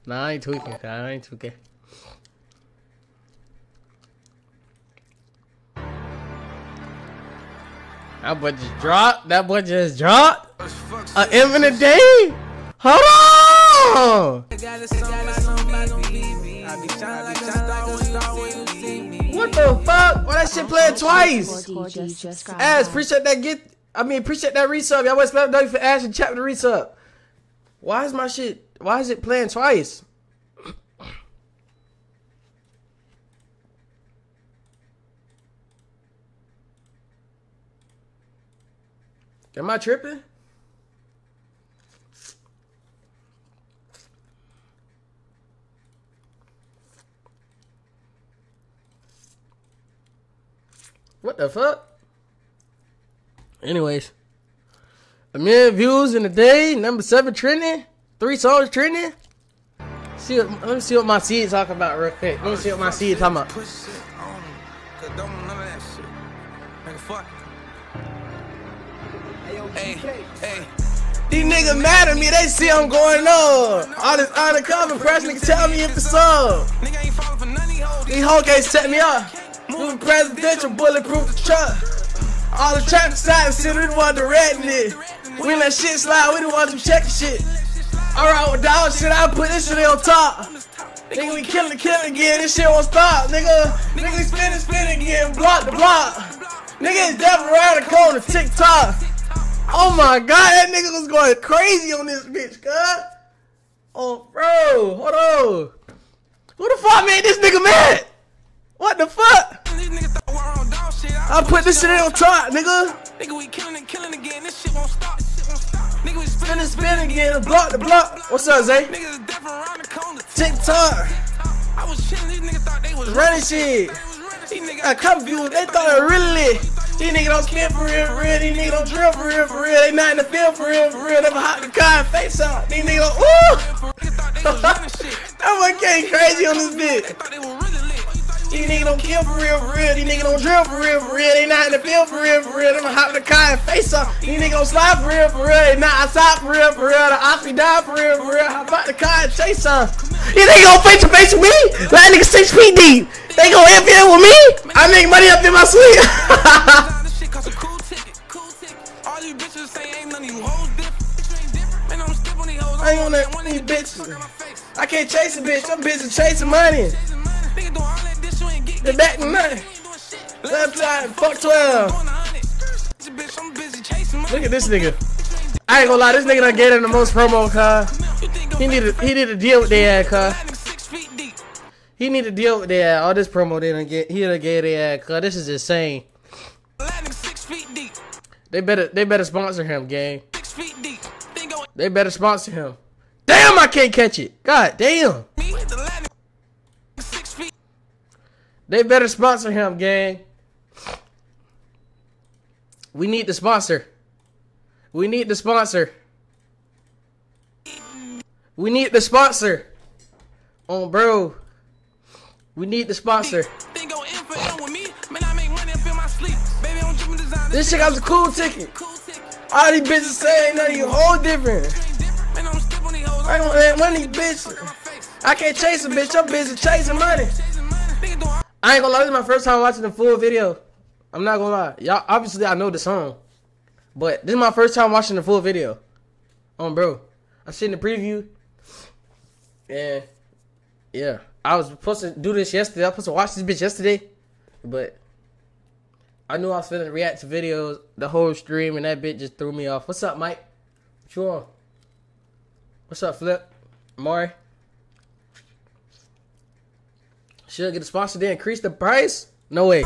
Nah, I ain't tweaking. I ain't tweaking. That boy just dropped. That boy just dropped. An M in a day. Hold on. What the fuck? Why that shit playing twice? Ash, appreciate that appreciate that resub. Y'all was spell for Ash and chat with the resub. Why is my shit? Why is it playing twice? Am I tripping? What the fuck? Anyways, 1 million views in a day, number 7 trending, 3 songs trending. Let me see what my seed talking about real quick. Let me see what my seed talking about. Hey. These niggas mad at me, they see I'm going on. All this undercover press niggas tell me if it's up. These hoes can't set me up. Moving presidential, bulletproof the truck. All the traffic signs, still we the one directing it. We let shit slide, we the ones who checking shit. Alright with dog shit, I put this shit on top. Nigga, we killing again, this shit won't stop. Nigga, we spinning again, block the block. Nigga, it's definitely around the corner, TikTok. Oh my god, that nigga was going crazy on this bitch, cuz. Oh, bro, hold on. Who the fuck made this nigga mad? What the fuck? I put this shit on top, nigga. Nigga, we killing again, this shit won't stop. Nigga, we spinning again, block the block. What's up, Zay? Niggas definitely around the corner. TikTok. I was chilling, these niggas thought they was running shit. A couple views, they thought it was really lit. These niggas don't spin for real, These niggas don't drill for real, They not in the field for real, Never hot the car and face out. These niggas don't, ooh! That one came crazy on this bitch. These niggas don't kill for real, These niggas don't drill for real, They not in the field for real, Never hot the car and face out. These niggas don't slide for real, They not outside for real, The oxy die for real, Hop out the car and chase some. These niggas gon' face to face with me? That nigga 6 feet deep. They gon' FN with me? I make money up in my sleep. I ain't on that these bitches. I can't chase a bitch. I'm busy chasing money. The back to nothing. Left side, fuck 12. Look at this nigga. I ain't gonna lie, this nigga done gave him the most promo, cuz. He need to deal with their ass, cuz. He need to deal with their ass. All this promo they done get, he done gave their ass, cuz. This is insane. They better sponsor him, gang. They better sponsor him. Damn, I can't catch it. God damn. They better sponsor him, gang. We need the sponsor. We need the sponsor. We need the sponsor. Oh, bro. We need the sponsor. This shit got a cool ticket. All these bitches saying nothing, you whole different. I don't want money, bitch. I can't chase a bitch, I'm busy chasing money. I ain't gonna lie, this is my first time watching the full video. I'm not gonna lie. Y'all, obviously I know the song. But this is my first time watching the full video. Bro. I seen the preview. And yeah. I was supposed to do this yesterday. I was supposed to watch this bitch yesterday. But I knew I was finna react to videos the whole stream, and that bitch just threw me off. What's up, Mike? What you on? What's up, Flip? Maury? Should get a sponsor to increase the price? No way.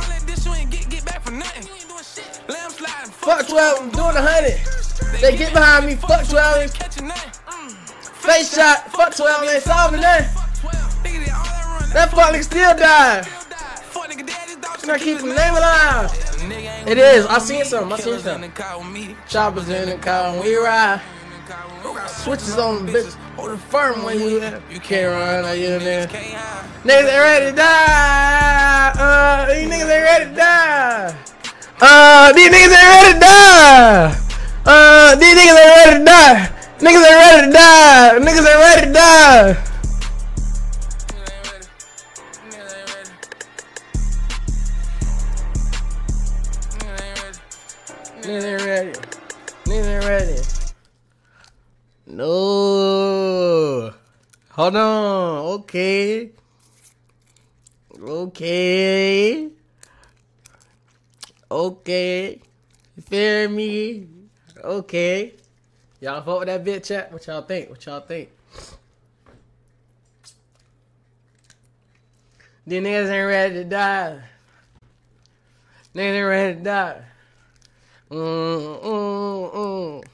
Fuck 12, I'm doing 100. They get behind me, fuck 12. Face shot, fuck 12, ain't solving nothing. That fuck nigga still died. Should I keep the name alive? It is, I seen some. Choppers in the car when we ride. Switches on the bitch. Hold the firm when you can't run. Niggas ain't ready to die. These niggas ain't ready to die. These niggas ain't ready to die. These niggas ain't ready to die. Niggas ain't ready to die. Niggas ain't ready to die. ain't ready. No. Hold on. Okay. Okay. Okay. You feel me? Okay. Y'all vote with that bitch chat? What y'all think? What y'all think? These niggas ain't ready to die. Niggas ain't ready to die.